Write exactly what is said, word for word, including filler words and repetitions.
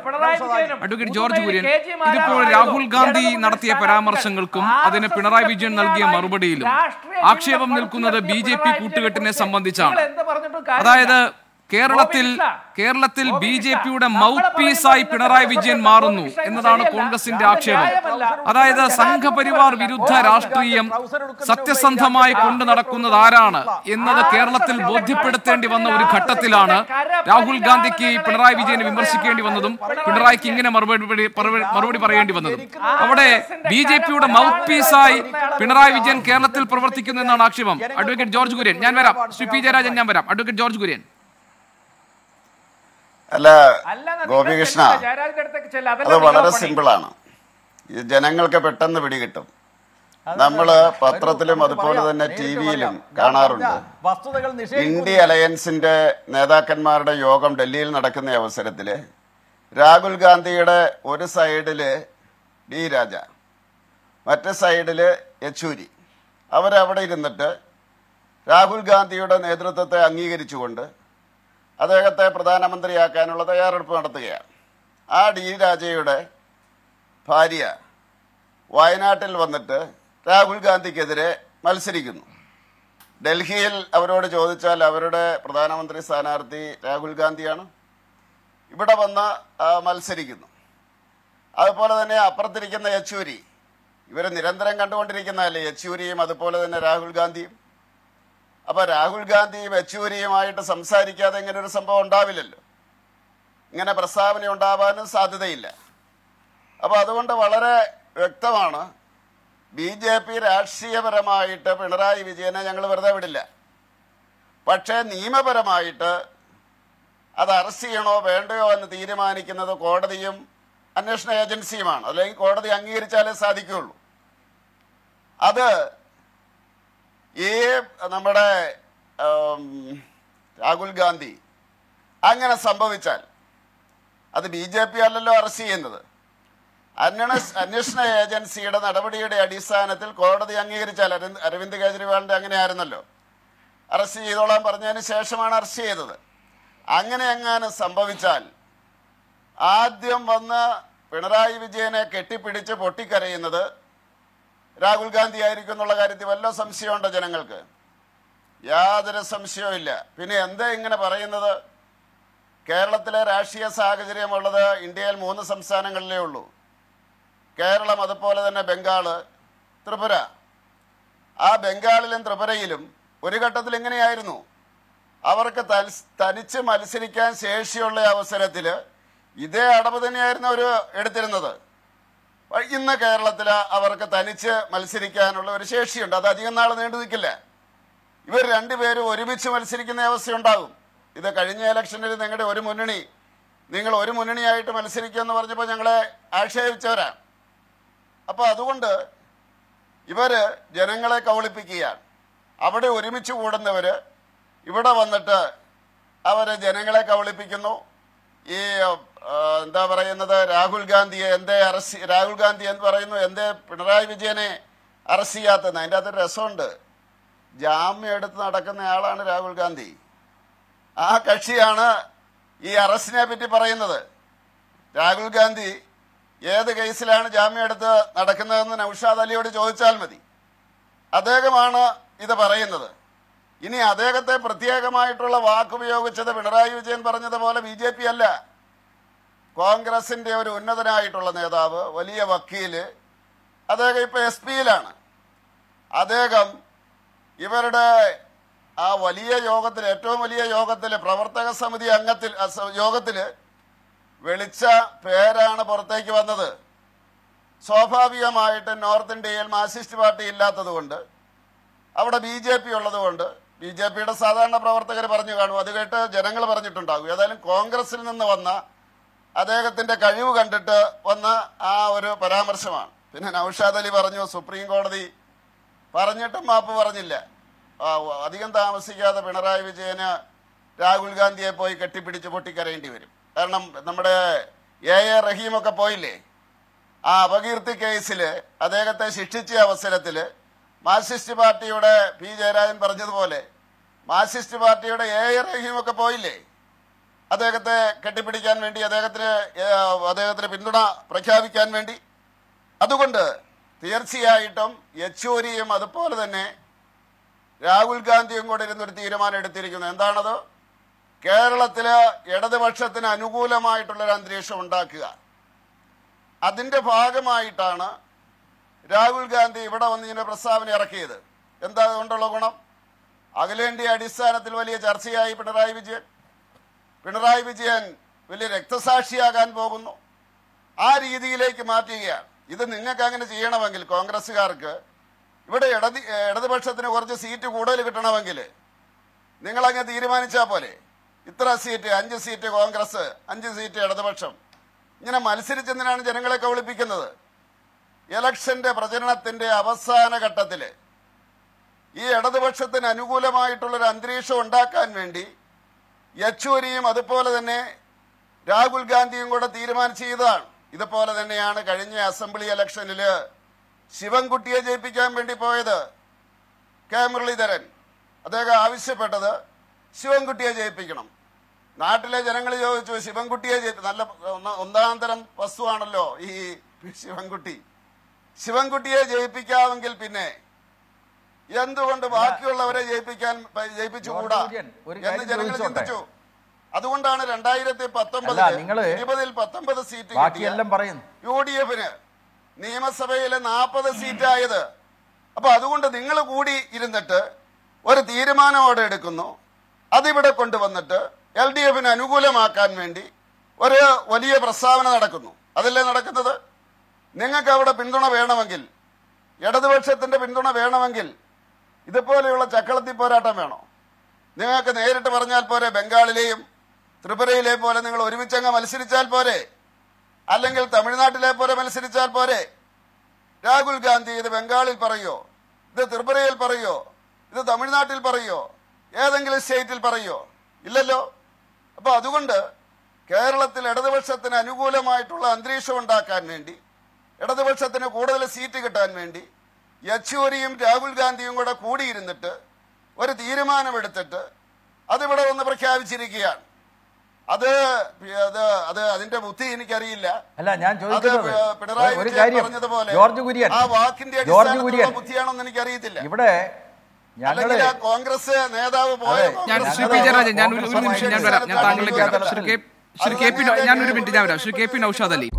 Advocate George Kurian, ഇതിപ്പോൾ രാഹുൽ ഗാന്ധി നടത്തിയ പരാമർശങ്ങൾക്കും അതിന് പിണറായി വിജയൻ നൽകിയ മറുപടിയിലും ആക്ഷേപം നിൽക്കുന്നത് ബി ജെ പി കൂട്ടുകെട്ടിനെ സംബന്ധിച്ചാണ്. അതായത് കേരളത്തിൽ കേരളത്തിൽ ബി ജെ പിയുടെ മൗത്ത് പീസായി പിണറായി വിജയൻ മാറുന്നു എന്നതാണ് കോൺഗ്രസിന്റെ ആക്ഷേപം. അതായത് സംഘപരിവാർ വിരുദ്ധ രാഷ്ട്രീയം സത്യസന്ധമായി കൊണ്ടു നടക്കുന്നത് ആരാണ് എന്നത് കേരളത്തിൽ ബോധ്യപ്പെടുത്തേണ്ടി വന്ന ഒരു ഘട്ടത്തിലാണ് രാഹുൽ ഗാന്ധിക്ക് പിണറായി വിജയനെ വിമർശിക്കേണ്ടി വന്നതും പിണറായിക്ക് ഇങ്ങനെ മറുപടി മറുപടി പറയേണ്ടി വന്നതും. അവിടെ ബി ജെ പിയുടെ മൗത്ത് പീസായി പിണറായി വിജയൻ കേരളത്തിൽ പ്രവർത്തിക്കുന്നു എന്നാണ് ആക്ഷേപം. അഡ്വക്കേറ്റ് ജോർജ് കുര്യൻ, ഞാൻ വരാം. ശ്രീ പി ജയരാജൻ, ഞാൻ വരാം. Advocate George Kurian. അല്ല ഗോപികൃഷ്ണ, അത് വളരെ സിമ്പിളാണ്. ജനങ്ങൾക്ക് പെട്ടെന്ന് പിടികിട്ടും. നമ്മള് പത്രത്തിലും അതുപോലെ തന്നെ ടി വിയിലും കാണാറുണ്ട്. ഇന്ത്യ അലയൻസിന്റെ നേതാക്കന്മാരുടെ യോഗം ഡൽഹിയിൽ നടക്കുന്ന അവസരത്തില് രാഹുൽ ഗാന്ധിയുടെ ഒരു സൈഡില് ഡി രാജ, മറ്റേ സൈഡില് യെച്ചൂരി, അവരവിടെ ഇരുന്നിട്ട് രാഹുൽ ഗാന്ധിയുടെ നേതൃത്വത്തെ അംഗീകരിച്ചുകൊണ്ട് അദ്ദേഹത്തെ പ്രധാനമന്ത്രിയാക്കാനുള്ള തയ്യാറെടുപ്പ് നടത്തുകയാണ്. ആ ഡി രാജയുടെ ഭാര്യ വയനാട്ടിൽ വന്നിട്ട് രാഹുൽ ഗാന്ധിക്കെതിരെ മത്സരിക്കുന്നു. ഡൽഹിയിൽ അവരോട് ചോദിച്ചാൽ അവരുടെ പ്രധാനമന്ത്രി സ്ഥാനാർത്ഥി രാഹുൽ ഗാന്ധിയാണ്. ഇവിടെ വന്ന് മത്സരിക്കുന്നു. അതുപോലെ തന്നെ അപ്പുറത്തിരിക്കുന്ന യെച്ചൂരി, ഇവർ നിരന്തരം കണ്ടുകൊണ്ടിരിക്കുന്നതല്ലേ യെച്ചൂരിയും അതുപോലെ തന്നെ രാഹുൽ ഗാന്ധിയും. അപ്പൊ രാഹുൽ ഗാന്ധിയും യെച്ചൂരിയുമായിട്ട് സംസാരിക്കാതെ ഇങ്ങനെ ഒരു സംഭവം ഉണ്ടാവില്ലല്ലോ. ഇങ്ങനെ പ്രസ്താവന ഉണ്ടാവാനും സാധ്യതയില്ല. അപ്പൊ അതുകൊണ്ട് വളരെ വ്യക്തമാണ്, ബി ജെ പി രാഷ്ട്രീയപരമായിട്ട് പിണറായി വിജയനെ ഞങ്ങൾ വെറുതെ വിടില്ല. പക്ഷേ നിയമപരമായിട്ട് അത് അറസ്റ്റ് ചെയ്യണോ വേണ്ടയോ എന്ന് തീരുമാനിക്കുന്നത് കോടതിയും അന്വേഷണ ഏജൻസിയുമാണ്. അല്ലെങ്കിൽ കോടതി അംഗീകരിച്ചാലേ സാധിക്കുകയുള്ളൂ. അത് ഈ നമ്മുടെ രാഹുൽ ഗാന്ധി അങ്ങനെ സംഭവിച്ചാൽ അത് ബി ജെ പി അല്ലല്ലോ അറസ്റ്റ് ചെയ്യുന്നത്. അന്വേഷണ ഏജൻസിയുടെ നടപടിയുടെ അടിസ്ഥാനത്തിൽ കോടതി അംഗീകരിച്ചാൽ, അരവിന്ദ് കെജ്രിവാളിന്റെ അങ്ങനെയായിരുന്നല്ലോ, അറസ്റ്റ് ചെയ്തോളാൻ പറഞ്ഞതിന് ശേഷമാണ് അറസ്റ്റ് ചെയ്തത്. അങ്ങനെ എങ്ങാനും സംഭവിച്ചാൽ ആദ്യം വന്ന് പിണറായി വിജയനെ കെട്ടിപ്പിടിച്ച് പൊട്ടിക്കരയുന്നത് രാഹുൽ ഗാന്ധി ആയിരിക്കും എന്നുള്ള കാര്യത്തിൽ വല്ല സംശയമുണ്ടോ ജനങ്ങൾക്ക്? യാതൊരു സംശയവും ഇല്ല. പിന്നെ എന്താ ഇങ്ങനെ പറയുന്നത്? കേരളത്തിലെ രാഷ്ട്രീയ സാഹചര്യമുള്ളത് ഇന്ത്യയിൽ മൂന്ന് സംസ്ഥാനങ്ങളിലേ ഉള്ളൂ. കേരളം, അതുപോലെ തന്നെ ബംഗാള്, ത്രിപുര. ആ ബംഗാളിലും ത്രിപുരയിലും ഒരു ഘട്ടത്തിൽ ഇങ്ങനെയായിരുന്നു. അവർക്ക് തനിച്ച് മത്സരിക്കാൻ ശേഷിയുള്ള അവസരത്തിൽ ഇതേ അടവ് തന്നെയായിരുന്നു അവർ എടുത്തിരുന്നത്. ഇന്ന് കേരളത്തിൽ അവർക്ക് തനിച്ച് മത്സരിക്കാനുള്ള ഒരു ശേഷിയുണ്ട്. അത് അധികം നാൾ നീണ്ടു നിൽക്കില്ല. ഇവർ രണ്ടുപേരും ഒരുമിച്ച് മത്സരിക്കുന്ന അവസ്ഥയുണ്ടാകും. ഇത് കഴിഞ്ഞ ഇലക്ഷനിൽ നിങ്ങളുടെ ഒരു മുന്നണി നിങ്ങൾ ഒരു മുന്നണിയായിട്ട് മത്സരിക്കുമെന്ന് പറഞ്ഞപ്പോൾ ഞങ്ങളെ ആക്ഷേപിച്ചവരാണ്. അപ്പോൾ അതുകൊണ്ട് ഇവര് ജനങ്ങളെ കബളിപ്പിക്കുകയാണ്. അവിടെ ഒരുമിച്ച് കൂടുന്നവര് ഇവിടെ വന്നിട്ട് അവര് ജനങ്ങളെ കബളിപ്പിക്കുന്നു. ഈ എന്താ പറയുന്നത്, രാഹുൽ ഗാന്ധിയെ എന്തേ അറസ്റ്റ്, രാഹുൽ ഗാന്ധി എന്ന് പറയുന്നു എന്തേ പിണറായി വിജയനെ അറസ്റ്റ് ചെയ്യാത്തതെന്ന്. അതിൻ്റെ അകത്തൊരു രസമുണ്ട്. ജാമ്യം എടുത്ത് നടക്കുന്ന ആളാണ് രാഹുൽ ഗാന്ധി. ആ കക്ഷിയാണ് ഈ അറസ്റ്റിനെ പറ്റി പറയുന്നത്. രാഹുൽ ഗാന്ധി ഏത് കേസിലാണ് ജാമ്യം എടുത്ത് നടക്കുന്നതെന്ന് നൗഷാദ് അലിയോട് ചോദിച്ചാൽ മതി. അദ്ദേഹമാണ് ഇത് പറയുന്നത്. ഇനി അദ്ദേഹത്തെ പ്രത്യേകമായിട്ടുള്ള വാക്കുപയോഗിച്ചത് പിണറായി വിജയൻ പറഞ്ഞതുപോലെ ബി ജെ പി അല്ല. കോൺഗ്രസിന്റെ ഒരു ഉന്നതനായിട്ടുള്ള നേതാവ്, വലിയ വക്കീല്, അദ്ദേഹം ഇപ്പൊ എസ് പിയിലാണ്. അദ്ദേഹം ഇവരുടെ ആ വലിയ യോഗത്തിൽ, ഏറ്റവും വലിയ യോഗത്തിൽ, പ്രവർത്തക സമിതി അംഗത്തിൽ യോഗത്തില് വിളിച്ച പേരാണ് പുറത്തേക്ക് വന്നത്. സ്വാഭാവികമായിട്ട് നോർത്ത് ഇന്ത്യയിൽ മാർക്സിസ്റ്റ് പാർട്ടി ഇല്ലാത്തത് കൊണ്ട്, അവിടെ ബി ജെ പി ഉള്ളത് കൊണ്ട്, ബി ജെ പിയുടെ സാധാരണ പ്രവർത്തകർ പറഞ്ഞു കാണും, അത് കേട്ട് ജനങ്ങൾ പറഞ്ഞിട്ടുണ്ടാകും. ഏതായാലും കോൺഗ്രസിൽ നിന്ന് വന്ന അദ്ദേഹത്തിന്റെ കഴിവ് കണ്ടിട്ട് വന്ന ആ ഒരു പരാമർശമാണ്. പിന്നെ നൗഷാദ് അലി പറഞ്ഞു സുപ്രീം കോടതി പറഞ്ഞിട്ടും മാപ്പ് പറഞ്ഞില്ല. അധികം താമസിക്കാതെ പിണറായി വിജയന് രാഹുൽ ഗാന്ധിയെ പോയി കെട്ടിപ്പിടിച്ച് പൊട്ടിക്കരയേണ്ടി വരും. കാരണം നമ്മുടെ എ എ റഹീമൊക്കെ പോയില്ലേ, ആ അപകീർത്തി കേസിൽ അദ്ദേഹത്തെ ശിക്ഷിച്ച അവസരത്തിൽ മാർക്സിസ്റ്റ് പാർട്ടിയുടെ പി ജയരാജൻ പറഞ്ഞതുപോലെ മാർക്സിസ്റ്റ് പാർട്ടിയുടെ എ എ റഹീമൊക്കെ പോയില്ലേ. അദ്ദേഹത്തെ കെട്ടിപ്പിടിക്കാൻ വേണ്ടി, അദ്ദേഹത്തിന് അദ്ദേഹത്തിന് പിന്തുണ പ്രഖ്യാപിക്കാൻ വേണ്ടി. അതുകൊണ്ട് തീർച്ചയായിട്ടും യെച്ചൂരിയും അതുപോലെ തന്നെ രാഹുൽ ഗാന്ധിയും കൂടെ ഇരുന്നൊരു തീരുമാനം എടുത്തിരിക്കുന്നു. എന്താണത്? കേരളത്തില് ഇടതുപക്ഷത്തിന് അനുകൂലമായിട്ടുള്ളൊരു അന്തരീക്ഷം ഉണ്ടാക്കുക. അതിന്റെ ഭാഗമായിട്ടാണ് രാഹുൽ ഗാന്ധി ഇവിടെ വന്ന് ഇങ്ങനെ പ്രസ്താവന ഇറക്കിയത്. എന്താ അതുകൊണ്ടുള്ള ഗുണം? അഖിലേന്ത്യാ അടിസ്ഥാനത്തിൽ വലിയ ചർച്ചയായി പിണറായി വിജയൻ. പിണറായി വിജയൻ വലിയ രക്തസാക്ഷിയാകാൻ പോകുന്നു. ആ രീതിയിലേക്ക് മാറ്റുകയാണ്. ഇത് നിങ്ങൾക്ക് അങ്ങനെ ചെയ്യണമെങ്കിൽ, കോൺഗ്രസ്സുകാർക്ക് ഇവിടെ ഇടത് ഇടതുപക്ഷത്തിന് കുറച്ച് സീറ്റ് കൂടുതൽ കിട്ടണമെങ്കിൽ നിങ്ങളങ്ങ് തീരുമാനിച്ചാൽ പോലെ. ഇത്ര സീറ്റ്, അഞ്ച് സീറ്റ് കോൺഗ്രസ്, അഞ്ച് സീറ്റ് ഇടതുപക്ഷം, ഇങ്ങനെ മത്സരിച്ചെന്തിനാണ് ജനങ്ങളെ കബളിപ്പിക്കുന്നത്? ഇലക്ഷന്റെ പ്രചരണത്തിന്റെ അവസാന ഘട്ടത്തിൽ ഈ ഇടതുപക്ഷത്തിന് അനുകൂലമായിട്ടുള്ളൊരു അന്തരീക്ഷം ഉണ്ടാക്കാൻ വേണ്ടി യെച്ചൂരിയും അതുപോലെ തന്നെ രാഹുൽ ഗാന്ധിയും കൂടെ തീരുമാനിച്ചു ചെയ്തതാണ്. ഇതുപോലെ തന്നെയാണ് കഴിഞ്ഞ അസംബ്ലി ഇലക്ഷനിൽ ശിവൻകുട്ടിയെ ജയിപ്പിക്കാൻ വേണ്ടി പോയത് കെ മുരളീധരൻ. അദ്ദേഹം ആവശ്യപ്പെട്ടത് ശിവൻകുട്ടിയെ ജയിപ്പിക്കണം. നാട്ടിലെ ജനങ്ങൾ ചോദിച്ചു, ശിവൻകുട്ടിയെ ജയിപ്പി നല്ല ഒന്നാം തരം വസ്തുവാണല്ലോ ഈ ശിവൻകുട്ടി. ശിവൻകുട്ടിയെ ജയിപ്പിക്കാമെങ്കിൽ പിന്നെ എന്തുകൊണ്ട് ബാക്കിയുള്ളവരെ ജയിപ്പിക്കാൻ ജയിപ്പിച്ചുകൂടാ എന്ന് ജനങ്ങൾ ചിന്തിച്ചു. അതുകൊണ്ടാണ് രണ്ടായിരത്തി പത്തൊമ്പതിൽ ഇരുപതിൽ പത്തൊമ്പത് സീറ്റ് യു ഡി എഫിന് നിയമസഭയിലെ നാൽപ്പത് സീറ്റായത്. അപ്പൊ അതുകൊണ്ട് നിങ്ങൾ കൂടി ഇരുന്നിട്ട് ഒരു തീരുമാനം അവിടെ എടുക്കുന്നു. അതിവിടെ കൊണ്ടുവന്നിട്ട് എൽ ഡി എഫിന് അനുകൂലമാക്കാൻ വേണ്ടി ഒരു വലിയ പ്രസ്താവന നടക്കുന്നു. അതല്ലേ നടക്കുന്നത്? നിങ്ങൾക്ക് അവിടെ പിന്തുണ വേണമെങ്കിൽ, ഇടതുപക്ഷത്തിന്റെ പിന്തുണ വേണമെങ്കിൽ ഇതുപോലെയുള്ള ചക്കളത്തി പോരാട്ടം വേണോ? നിങ്ങൾക്ക് നേരിട്ട് പറഞ്ഞാൽ പോരെ? ബംഗാളിലെയും ത്രിപുരയിലെ പോലെ നിങ്ങൾ ഒരുമിച്ചങ്ങ് മത്സരിച്ചാൽ പോരെ? അല്ലെങ്കിൽ തമിഴ്നാട്ടിലെ പോലെ മത്സരിച്ചാൽ പോരെ? രാഹുൽ ഗാന്ധി ഇത് ബംഗാളിൽ പറയോ, ഇത് ത്രിപുരയിൽ പറയോ, ഇത് തമിഴ്നാട്ടിൽ പറയോ, ഏതെങ്കിലും സ്റ്റേറ്റിൽ പറയോ? ഇല്ലല്ലോ. അപ്പൊ അതുകൊണ്ട് കേരളത്തിൽ ഇടതുപക്ഷത്തിന് അനുകൂലമായിട്ടുള്ള അന്തരീക്ഷം ഉണ്ടാക്കാൻ വേണ്ടി, ഇടതുപക്ഷത്തിന് കൂടുതൽ സീറ്റ് കിട്ടാൻ വേണ്ടി യെച്ചൂരിയും രാഹുൽ ഗാന്ധിയും കൂടെ കൂടിയിരുന്നിട്ട് ഒരു തീരുമാനമെടുത്തിട്ട് അതിവിടെ ഒന്ന് പ്രഖ്യാപിച്ചിരിക്കുകയാണ്. അത് അത് അത് അതിന്റെ ബുദ്ധി എനിക്കറിയില്ല. അല്ല, ഞാൻ ചോദിക്കുന്നത് പിണറായി ഒരു കാര്യം, ജോർജ് കുര്യൻ ആ വാക്കിന്റെ അടിസ്ഥാനത്തിലുള്ള ബുദ്ധിയാണെന്ന് എനിക്കറിയത്തില്ല. ഇവിടെ അല്ലെങ്കിൽ കോൺഗ്രസ് നേതാവ് പോയ ഞാൻ ശ്രീ പി ജയരാജൻ ഞാൻ ഒരു നിമിഷം ഞാൻ വരാം. ഞാൻ താങ്കളിലേക്ക് ശ്രീ കെ പി ഞാൻ ഒരു മിനിറ്റ് ഞാൻ വരാം. Shri K P Naushad Ali.